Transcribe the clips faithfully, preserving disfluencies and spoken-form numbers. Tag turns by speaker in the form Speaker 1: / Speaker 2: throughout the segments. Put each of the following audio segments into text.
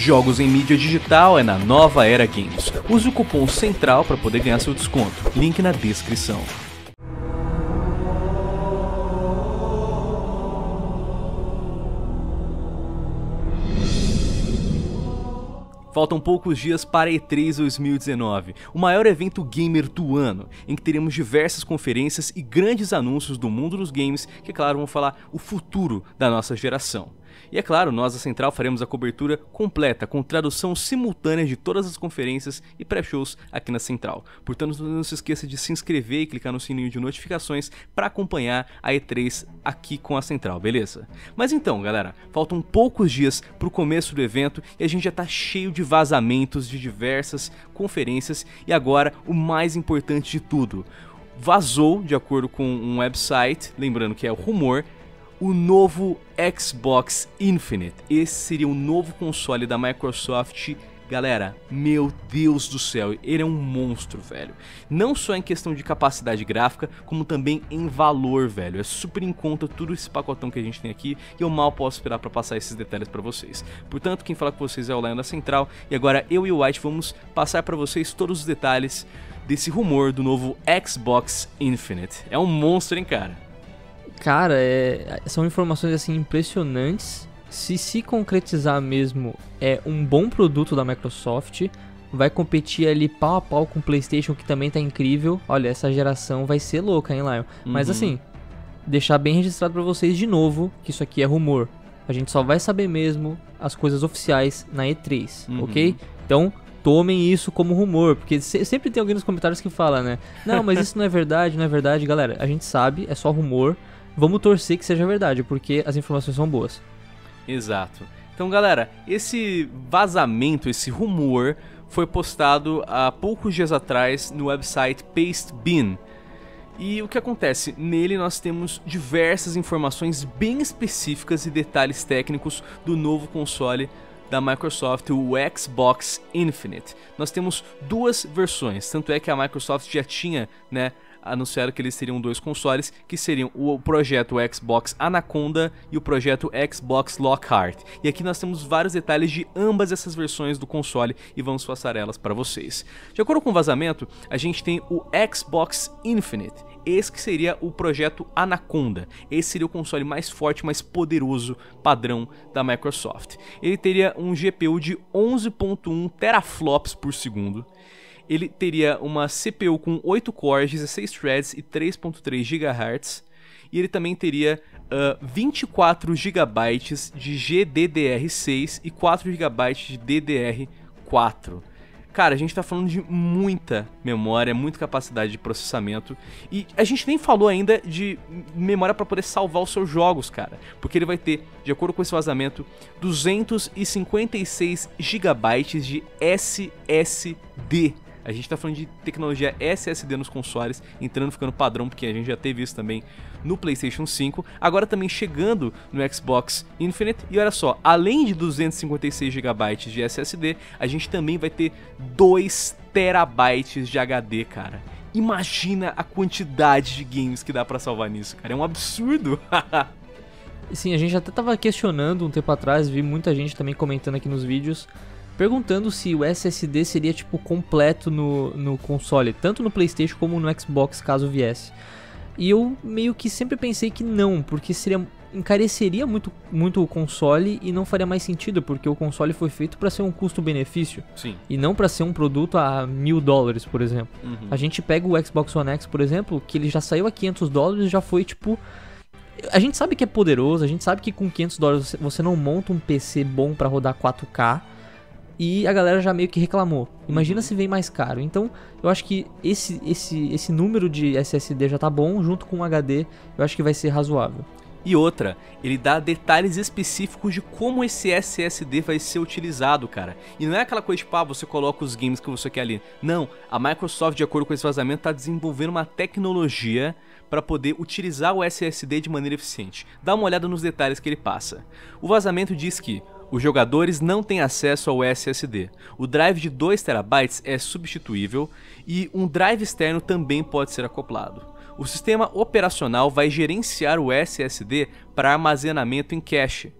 Speaker 1: Jogos em mídia digital é na Nova Era Games. Use o cupom CENTRAL para poder ganhar seu desconto. Link na descrição. Faltam poucos dias para a E três dois mil e dezenove, o maior evento gamer do ano, em que teremos diversas conferências e grandes anúncios do mundo dos games que, claro, vão falar o futuro da nossa geração. E é claro, nós da Central faremos a cobertura completa, com tradução simultânea de todas as conferências e pré-shows aqui na Central. Portanto, não se esqueça de se inscrever e clicar no sininho de notificações para acompanhar a E três aqui com a Central, beleza? Mas então, galera, faltam poucos dias para o começo do evento e a gente já está cheio de vazamentos de diversas conferências e agora o mais importante de tudo. Vazou, de acordo com um website, lembrando que é o rumor, o novo Xbox Infinite. Esse seria o novo console da Microsoft. Galera, meu Deus do céu, ele é um monstro, velho. Não só em questão de capacidade gráfica, como também em valor, velho. É super em conta tudo esse pacotão que a gente tem aqui e eu mal posso esperar para passar esses detalhes para vocês. Portanto, quem fala com vocês é o Lion da Central e agora eu e o White vamos passar para vocês todos os detalhes desse rumor do novo Xbox Infinite. É um monstro, hein, cara?
Speaker 2: Cara, é, são informações assim impressionantes. Se se concretizar mesmo, é um bom produto da Microsoft. Vai competir ali pau a pau com o PlayStation, que também tá incrível. Olha, essa geração vai ser louca, hein, Lion? Uhum. Mas assim, deixar bem registrado pra vocês de novo que isso aqui é rumor. A gente só vai saber mesmo as coisas oficiais na E três, uhum. ok? Então, tomem isso como rumor, porque sempre tem alguém nos comentários que fala, né? Não, mas isso não é verdade, não é verdade. Galera, a gente sabe, é só rumor. Vamos torcer que seja verdade, porque as informações são boas.
Speaker 1: Exato. Então, galera, esse vazamento, esse rumor, foi postado há poucos dias atrás no website Pastebin. E o que acontece? Nele nós temos diversas informações bem específicas e detalhes técnicos do novo console da Microsoft, o Xbox Infinite. Nós temos duas versões, tanto é que a Microsoft já tinha, né, anunciaram que eles teriam dois consoles, que seriam o projeto Xbox Anaconda e o projeto Xbox Lockhart. E aqui nós temos vários detalhes de ambas essas versões do console e vamos passar elas para vocês. De acordo com o vazamento, a gente tem o Xbox Infinite. Esse que seria o projeto Anaconda. Esse seria o console mais forte, mais poderoso padrão da Microsoft. Ele teria um G P U de onze ponto um teraflops por segundo. Ele teria uma C P U com oito cores, dezesseis threads e três ponto três gigahertz. E ele também teria uh, vinte e quatro gigabytes de G D D R seis e quatro gigabytes de D D R quatro. Cara, a gente tá falando de muita memória, muita capacidade de processamento. E a gente nem falou ainda de memória para poder salvar os seus jogos, cara. Porque ele vai ter, de acordo com esse vazamento, duzentos e cinquenta e seis gigabytes de S S D. A gente tá falando de tecnologia S S D nos consoles, entrando, ficando padrão, porque a gente já teve isso também no PlayStation cinco. Agora também chegando no Xbox Infinite. E olha só, além de duzentos e cinquenta e seis gigabytes de S S D, a gente também vai ter dois terabytes de H D, cara. Imagina a quantidade de games que dá pra salvar nisso, cara. É um absurdo.
Speaker 2: Sim, a gente até tava questionando um tempo atrás, vi muita gente também comentando aqui nos vídeos, perguntando se o S S D seria tipo completo no, no console, tanto no PlayStation como no Xbox, caso viesse. E eu meio que sempre pensei que não, porque seria, encareceria muito, muito o console e não faria mais sentido, porque o console foi feito para ser um custo-benefício.
Speaker 1: Sim.
Speaker 2: E não para ser um produto a mil dólares, por exemplo. Uhum. A gente pega o Xbox One X, por exemplo, que ele já saiu a quinhentos dólares e já foi tipo... A gente sabe que é poderoso, a gente sabe que com quinhentos dólares você não monta um P C bom para rodar quatro K. E a galera já meio que reclamou. Imagina uhum. se vem mais caro. Então, eu acho que esse, esse, esse número de S S D já tá bom, junto com o H D, eu acho que vai ser razoável.
Speaker 1: E outra, ele dá detalhes específicos de como esse S S D vai ser utilizado, cara. E não é aquela coisa tipo, ah, você coloca os games que você quer ali. Não, a Microsoft, de acordo com esse vazamento, tá desenvolvendo uma tecnologia para poder utilizar o S S D de maneira eficiente. Dá uma olhada nos detalhes que ele passa. O vazamento diz que os jogadores não têm acesso ao S S D. O drive de dois terabytes é substituível e um drive externo também pode ser acoplado. O sistema operacional vai gerenciar o S S D para armazenamento em cache.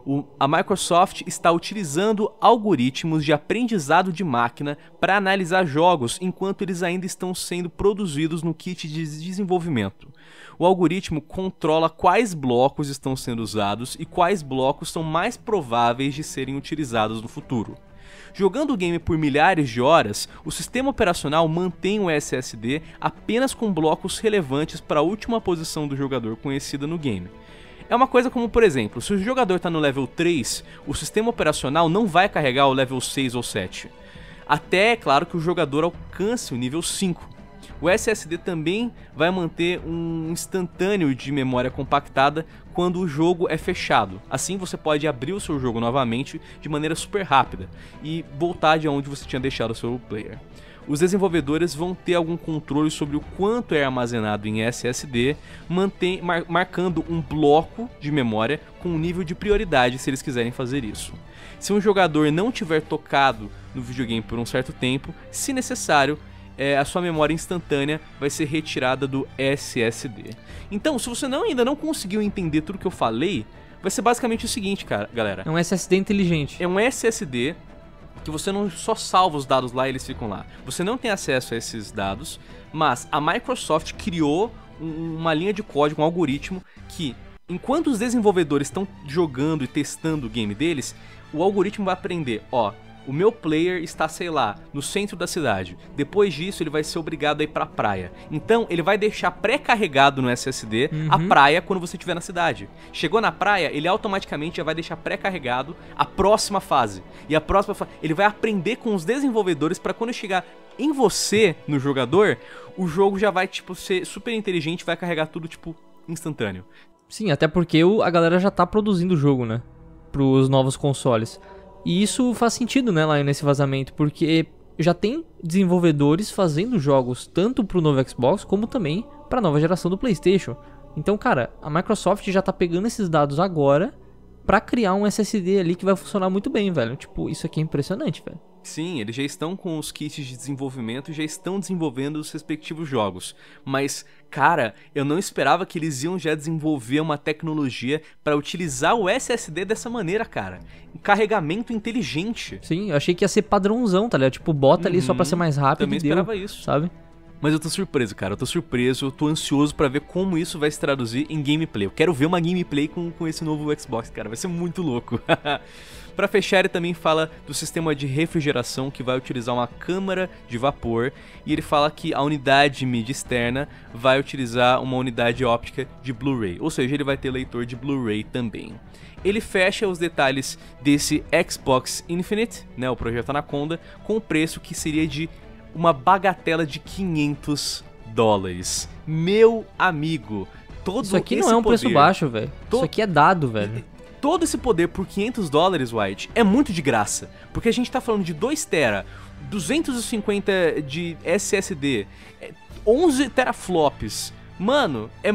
Speaker 1: O, a Microsoft está utilizando algoritmos de aprendizado de máquina para analisar jogos enquanto eles ainda estão sendo produzidos no kit de desenvolvimento. O algoritmo controla quais blocos estão sendo usados e quais blocos são mais prováveis de serem utilizados no futuro. Jogando o game por milhares de horas, o sistema operacional mantém o S S D apenas com blocos relevantes para a última posição do jogador conhecida no game. É uma coisa como, por exemplo, se o jogador está no level três, o sistema operacional não vai carregar o level seis ou sete. Até, é claro, que o jogador alcance o nível cinco. O S S D também vai manter um instantâneo de memória compactada quando o jogo é fechado. Assim você pode abrir o seu jogo novamente de maneira super rápida e voltar de onde você tinha deixado o seu player. Os desenvolvedores vão ter algum controle sobre o quanto é armazenado em S S D, mantém, mar, marcando um bloco de memória com um nível de prioridade se eles quiserem fazer isso. Se um jogador não tiver tocado no videogame por um certo tempo, se necessário, é, a sua memória instantânea vai ser retirada do S S D. Então, se você não, ainda não conseguiu entender tudo que eu falei, vai ser basicamente o seguinte, cara, galera.
Speaker 2: É um S S D inteligente.
Speaker 1: É um S S D que você não só salva os dados lá e eles ficam lá. Você não tem acesso a esses dados, mas a Microsoft criou um, uma linha de código, um algoritmo que, enquanto os desenvolvedores estão jogando e testando o game deles, o algoritmo vai aprender, ó, o meu player está, sei lá, no centro da cidade. Depois disso, ele vai ser obrigado a ir pra praia. Então, ele vai deixar pré-carregado no S S D uhum. a praia quando você estiver na cidade. Chegou na praia, ele automaticamente já vai deixar pré-carregado a próxima fase. E a próxima fase, ele vai aprender com os desenvolvedores para quando chegar em você, no jogador, o jogo já vai, tipo, ser super inteligente, vai carregar tudo, tipo, instantâneo.
Speaker 2: Sim, até porque o, a galera já tá produzindo o jogo, né? Pros novos consoles. E isso faz sentido, né, lá nesse vazamento, porque já tem desenvolvedores fazendo jogos tanto pro novo Xbox como também pra nova geração do PlayStation. Então, cara, a Microsoft já tá pegando esses dados agora pra criar um S S D ali que vai funcionar muito bem, velho. Tipo, isso aqui é impressionante, velho.
Speaker 1: Sim, eles já estão com os kits de desenvolvimento e já estão desenvolvendo os respectivos jogos. Mas, cara, eu não esperava que eles iam já desenvolver uma tecnologia para utilizar o S S D dessa maneira, cara. Um carregamento inteligente.
Speaker 2: Sim, eu achei que ia ser padrãozão, tá ligado? Tipo, bota ali uhum, só pra ser mais rápido.
Speaker 1: Também
Speaker 2: e
Speaker 1: esperava
Speaker 2: deu,
Speaker 1: isso.
Speaker 2: Sabe?
Speaker 1: Mas eu tô surpreso, cara, eu tô surpreso, eu tô ansioso pra ver como isso vai se traduzir em gameplay. Eu quero ver uma gameplay com, com esse novo Xbox, cara, vai ser muito louco. Pra fechar, ele também fala do sistema de refrigeração que vai utilizar uma câmara de vapor, e ele fala que a unidade de mídia externa vai utilizar uma unidade óptica de Blu-ray, ou seja, ele vai ter leitor de Blu-ray também. Ele fecha os detalhes desse Xbox Infinite, né, o projeto Anaconda, com o preço que seria de uma bagatela de quinhentos dólares. Meu amigo, todo
Speaker 2: Isso aqui
Speaker 1: esse
Speaker 2: não é um
Speaker 1: poder,
Speaker 2: preço baixo, velho.
Speaker 1: to...
Speaker 2: Isso aqui é dado, velho.
Speaker 1: Todo esse poder por quinhentos dólares, White, é muito de graça. Porque a gente tá falando de dois tera, duzentos e cinquenta de S S D, onze teraflops. Mano, é,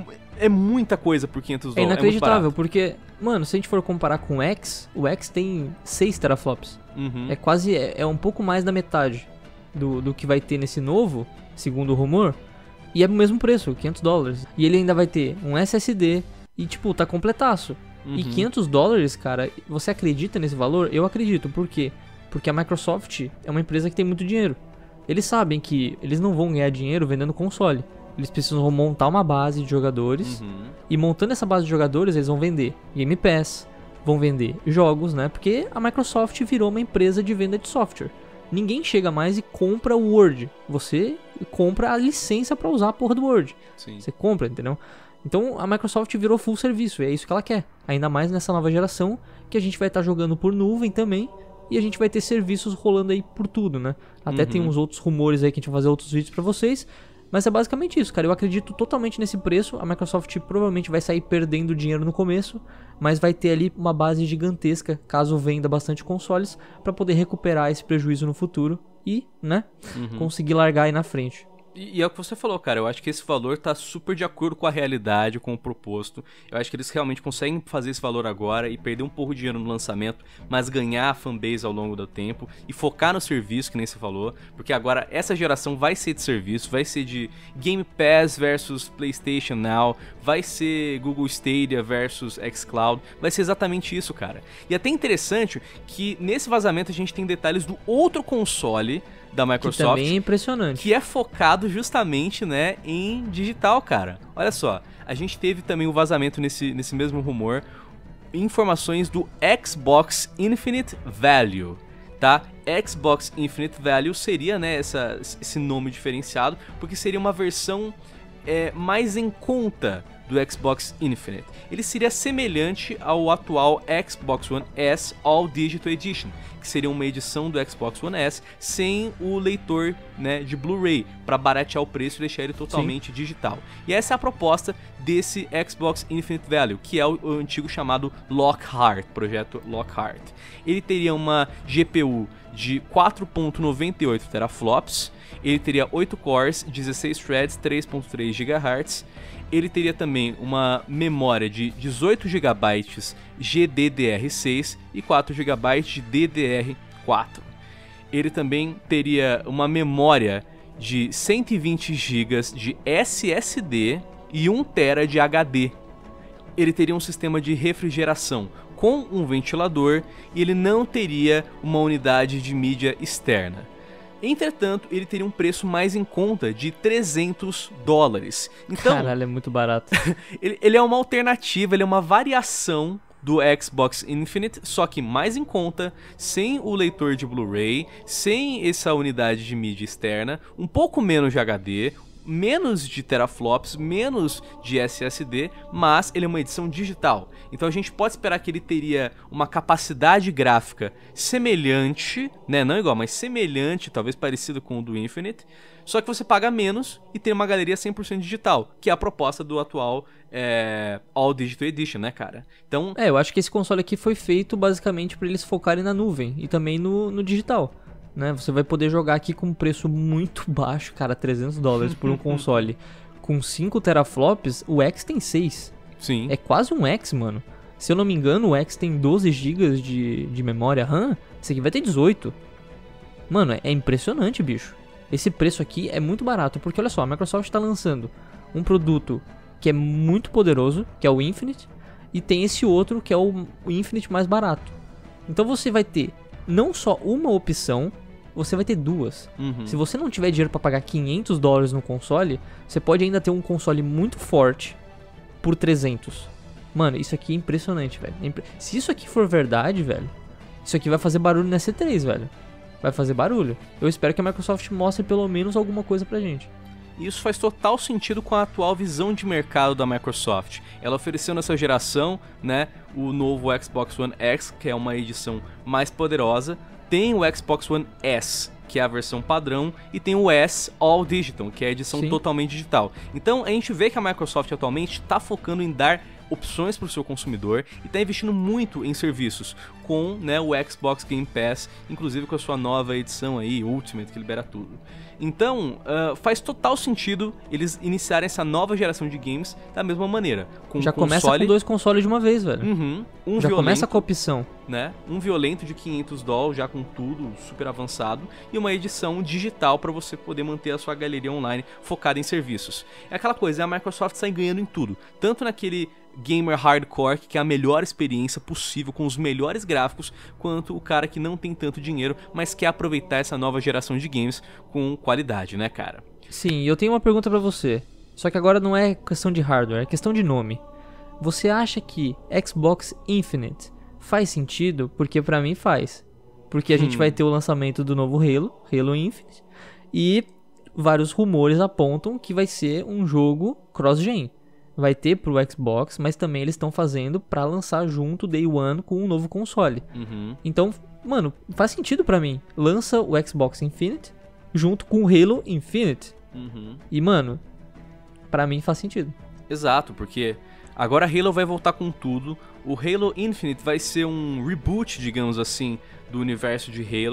Speaker 1: é muita coisa por quinhentos dólares.
Speaker 2: É inacreditável, é porque, mano, se a gente for comparar com o X, o X tem seis teraflops.
Speaker 1: Uhum.
Speaker 2: É quase, é, é um pouco mais da metade do, do que vai ter nesse novo, segundo o rumor. E é o mesmo preço, quinhentos dólares. E ele ainda vai ter um S S D e, tipo, tá completaço. Uhum. E quinhentos dólares, cara, você acredita nesse valor? Eu acredito, por quê? Porque a Microsoft é uma empresa que tem muito dinheiro. Eles sabem que eles não vão ganhar dinheiro vendendo console. Eles precisam montar uma base de jogadores.
Speaker 1: Uhum.
Speaker 2: E montando essa base de jogadores, eles vão vender Game Pass, vão vender jogos, né? Porque a Microsoft virou uma empresa de venda de software. Ninguém chega mais e compra o Word. Você compra a licença pra usar a porra do Word.
Speaker 1: Sim.
Speaker 2: Você compra, entendeu? Então a Microsoft virou full serviço, e é isso que ela quer. Ainda mais nessa nova geração, que a gente vai estar tá jogando por nuvem também, e a gente vai ter serviços rolando aí por tudo, né? Até uhum. tem uns outros rumores aí que a gente vai fazer outros vídeos pra vocês, mas é basicamente isso, cara. Eu acredito totalmente nesse preço. A Microsoft provavelmente vai sair perdendo dinheiro no começo, mas vai ter ali uma base gigantesca, caso venda bastante consoles, pra poder recuperar esse prejuízo no futuro e, né, uhum. conseguir largar aí na frente.
Speaker 1: E, e é o que você falou, cara, eu acho que esse valor tá super de acordo com a realidade, com o proposto. Eu acho que eles realmente conseguem fazer esse valor agora e perder um pouco de dinheiro no lançamento, mas ganhar a fanbase ao longo do tempo e focar no serviço, que nem você falou, porque agora essa geração vai ser de serviço, vai ser de Game Pass versus PlayStation Now, vai ser Google Stadia versus xCloud, vai ser exatamente isso, cara. E até interessante que nesse vazamento a gente tem detalhes do outro console da Microsoft,
Speaker 2: que também é impressionante,
Speaker 1: que é focado justamente, né, em digital, cara. Olha só, a gente teve também o vazamento nesse, nesse mesmo rumor, informações do Xbox Infinite Value, tá? Xbox Infinite Value seria, né, essa, esse nome diferenciado, porque seria uma versão é, mais em conta do Xbox Infinite. Ele seria semelhante ao atual Xbox One S All Digital Edition, que seria uma edição do Xbox One S sem o leitor, né, de Blu-ray, para baratear o preço e deixar ele totalmente Sim. digital. E essa é a proposta desse Xbox Infinite Value, que é o, o antigo chamado Lockhart, projeto Lockhart. Ele teria uma G P U de quatro vírgula noventa e oito teraflops, ele teria oito cores, dezesseis threads, três vírgula três gigahertz. Ele teria também uma memória de dezoito gigabytes G D D R seis e quatro gigabytes de D D R quatro. Ele também teria uma memória de cento e vinte gigas de S S D e um tera de H D. Ele teria um sistema de refrigeração com um ventilador e ele não teria uma unidade de mídia externa. Entretanto, ele teria um preço mais em conta de trezentos dólares. Então,
Speaker 2: caralho, é muito barato.
Speaker 1: ele, ele é uma alternativa, ele é uma variação do Xbox Infinite, só que mais em conta, sem o leitor de Blu-ray, sem essa unidade de mídia externa, um pouco menos de H D, menos de teraflops, menos de S S D, mas ele é uma edição digital. Então a gente pode esperar que ele teria uma capacidade gráfica semelhante, né, não igual, mas semelhante, talvez parecido com o do Infinite, só que você paga menos e tem uma galeria cem por cento digital, que é a proposta do atual é, All Digital Edition, né, cara? Então,
Speaker 2: é, eu acho que esse console aqui foi feito basicamente para eles focarem na nuvem e também no, no digital. Né, você vai poder jogar aqui com um preço muito baixo, cara, trezentos dólares por um console. Com cinco teraflops, o X tem seis.
Speaker 1: Sim.
Speaker 2: É quase um X, mano. Se eu não me engano, o X tem doze gigas de, de memória RAM, esse aqui vai ter dezoito. Mano, é, é impressionante, bicho. Esse preço aqui é muito barato, porque olha só, a Microsoft está lançando um produto que é muito poderoso, que é o Infinite, e tem esse outro que é o Infinite mais barato. Então você vai ter não só uma opção, você vai ter duas.
Speaker 1: Uhum.
Speaker 2: Se você não tiver dinheiro para pagar quinhentos dólares no console, você pode ainda ter um console muito forte por trezentos. Mano, isso aqui é impressionante, velho. É impre... Se isso aqui for verdade, velho, isso aqui vai fazer barulho na C três, velho. Vai fazer barulho. Eu espero que a Microsoft mostre pelo menos alguma coisa pra gente.
Speaker 1: Isso faz total sentido com a atual visão de mercado da Microsoft. Ela ofereceu nessa geração, né, o novo Xbox One X, que é uma edição mais poderosa. Tem o Xbox One S, que é a versão padrão, e tem o S All Digital, que é a edição Sim. totalmente digital. Então a gente vê que a Microsoft atualmente está focando em dar opções para o seu consumidor e está investindo muito em serviços com, né, o Xbox Game Pass, inclusive com a sua nova edição aí, Ultimate, que libera tudo. Então, uh, faz total sentido eles iniciarem essa nova geração de games da mesma maneira. Com
Speaker 2: já
Speaker 1: um console...
Speaker 2: começa com dois consoles de uma vez, velho.
Speaker 1: Uhum, um
Speaker 2: já
Speaker 1: violento,
Speaker 2: começa com a opção.
Speaker 1: Né? Um violento de quinhentos dólares, já com tudo super avançado, e uma edição digital para você poder manter a sua galeria online focada em serviços. É aquela coisa, a Microsoft sai ganhando em tudo, tanto naquele gamer hardcore, que é a melhor experiência possível, com os melhores gráficos, quanto o cara que não tem tanto dinheiro, mas quer aproveitar essa nova geração de games com qualidade, né, cara?
Speaker 2: Sim, eu tenho uma pergunta pra você, só que agora não é questão de hardware, é questão de nome. Você acha que Xbox Infinite faz sentido? Porque pra mim faz. Porque a hum. gente vai ter o lançamento do novo Halo, Halo Infinite, e vários rumores apontam que vai ser um jogo cross-gen. Vai ter pro Xbox, mas também eles estão fazendo pra lançar junto Day One com um novo console.
Speaker 1: Uhum.
Speaker 2: Então, mano, faz sentido pra mim. Lança o Xbox Infinite junto com o Halo Infinite.
Speaker 1: Uhum.
Speaker 2: E, mano, pra mim faz sentido.
Speaker 1: Exato, porque agora Halo vai voltar com tudo. O Halo Infinite vai ser um reboot, digamos assim, do universo de Halo.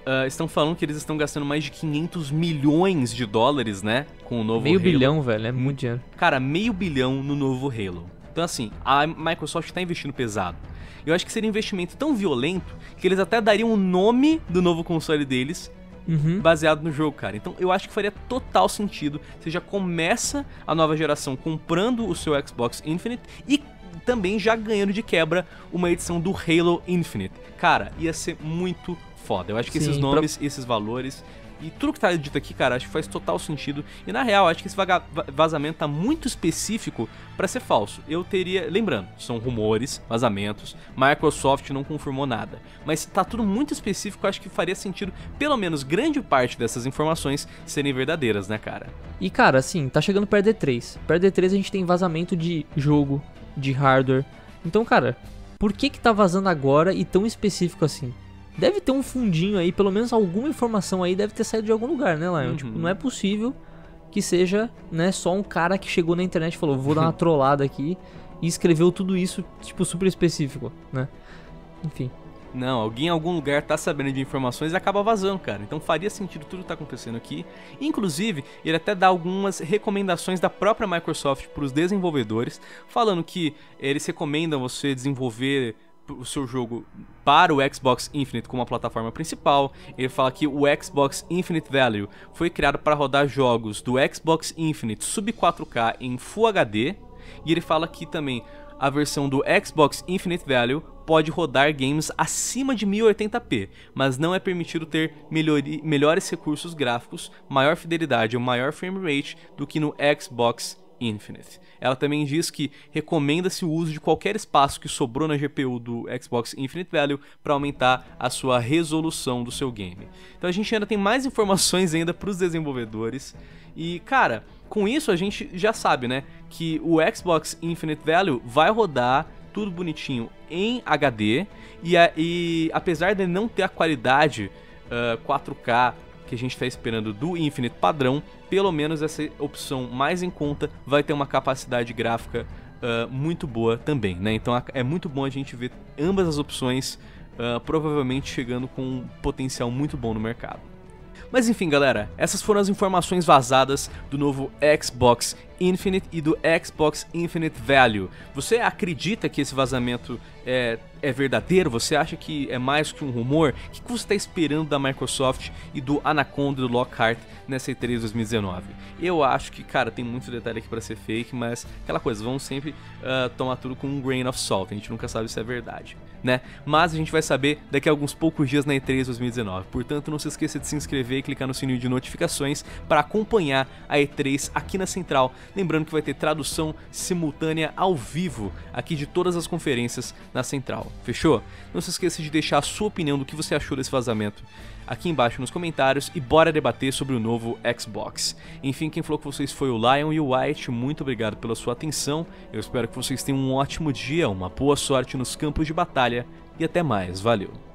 Speaker 1: uh, estão falando que eles estão gastando mais de quinhentos milhões de dólares, né, com o novo
Speaker 2: Meio
Speaker 1: Halo.
Speaker 2: bilhão, velho, é muito dinheiro.
Speaker 1: Cara, meio bilhão no novo Halo. Então assim, a Microsoft tá investindo pesado. Eu acho que seria um investimento tão violento que eles até dariam o nome do novo console deles
Speaker 2: Uhum.
Speaker 1: baseado no jogo, cara. Então eu acho que faria total sentido. Você já começa a nova geração comprando o seu Xbox Infinite e também já ganhando de quebra uma edição do Halo Infinite. Cara, ia ser muito foda. Eu acho que
Speaker 2: Sim,
Speaker 1: esses nomes, pra... esses valores e tudo que tá dito aqui, cara, acho que faz total sentido. E na real, acho que esse vazamento tá muito específico pra ser falso. Eu teria... Lembrando, são rumores, vazamentos, Microsoft não confirmou nada. Mas tá tudo muito específico, acho que faria sentido, pelo menos grande parte dessas informações serem verdadeiras, né, cara?
Speaker 2: E, cara, assim, tá chegando perto do E três. Perto do E três a gente tem vazamento de jogo, de hardware. Então, cara, por que que tá vazando agora e tão específico assim? Deve ter um fundinho aí, pelo menos alguma informação aí deve ter saído de algum lugar, né, Lion?
Speaker 1: Uhum.
Speaker 2: Tipo, não é possível que seja, né, só um cara que chegou na internet e falou, vou dar uma trollada aqui e escreveu tudo isso, tipo, super específico, né? Enfim.
Speaker 1: Não, alguém em algum lugar tá sabendo de informações e acaba vazando, cara. Então faria sentido tudo que tá acontecendo aqui. Inclusive, ele até dá algumas recomendações da própria Microsoft para os desenvolvedores, falando que eles recomendam você desenvolver o seu jogo para o Xbox Infinite como a plataforma principal. Ele fala que o Xbox Infinite Value foi criado para rodar jogos do Xbox Infinite sub quatro K em Full H D. E ele fala que também a versão do Xbox Infinite Value pode rodar games acima de mil e oitenta p, mas não é permitido ter melhori- melhores recursos gráficos, maior fidelidade ou maior frame rate do que no Xbox Infinite. Ela também diz que recomenda-se o uso de qualquer espaço que sobrou na G P U do Xbox Infinite Value para aumentar a sua resolução do seu game. Então a gente ainda tem mais informações ainda para os desenvolvedores. E cara, com isso a gente já sabe, né, que o Xbox Infinite Value vai rodar tudo bonitinho em H D e, a, e apesar de não ter a qualidade uh, quatro K que a gente está esperando do Infinite padrão, pelo menos essa opção mais em conta vai ter uma capacidade gráfica uh, muito boa também, né? Então é muito bom a gente ver ambas as opções uh, provavelmente chegando com um potencial muito bom no mercado. Mas enfim, galera, essas foram as informações vazadas do novo Xbox Infinite e do Xbox Infinite Value. Você acredita que esse vazamento é, é verdadeiro? Você acha que é mais que um rumor? O que você está esperando da Microsoft e do Anaconda e do Lockhart nessa E três dois mil e dezenove? Eu acho que, cara, tem muito detalhe aqui para ser fake, mas aquela coisa, vamos sempre uh, tomar tudo com um grain of salt, a gente nunca sabe se é verdade, né? Mas a gente vai saber daqui a alguns poucos dias na E três dois mil e dezenove, portanto não se esqueça de se inscrever e clicar no sininho de notificações para acompanhar a E três aqui na Central. Lembrando que vai ter tradução simultânea ao vivo aqui de todas as conferências na Central, fechou? Não se esqueça de deixar a sua opinião do que você achou desse vazamento aqui embaixo nos comentários e bora debater sobre o novo Xbox. Enfim, quem falou com vocês foi o Lion e o White, muito obrigado pela sua atenção, eu espero que vocês tenham um ótimo dia, uma boa sorte nos campos de batalha e até mais, valeu!